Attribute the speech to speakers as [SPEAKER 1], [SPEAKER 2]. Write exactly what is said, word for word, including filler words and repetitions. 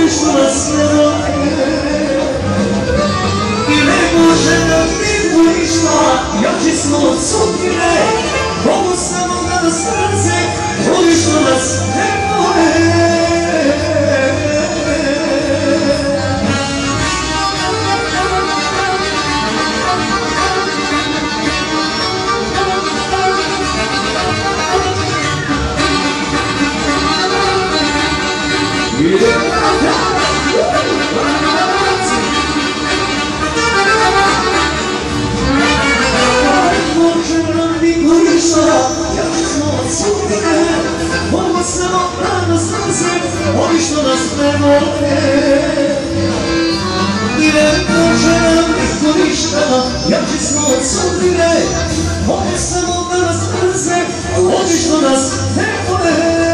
[SPEAKER 1] oni što nas ne vole. I ne može da niko ništa jači smo od sudbine. Mogu samo da nas mrze oni što nas ne vole. Mogu samo da nas mrze oni što nas ne vole. I ne može nam niko ništa jači smo od sudbine. Mogu samo da nas mrze oni što nas ne vole.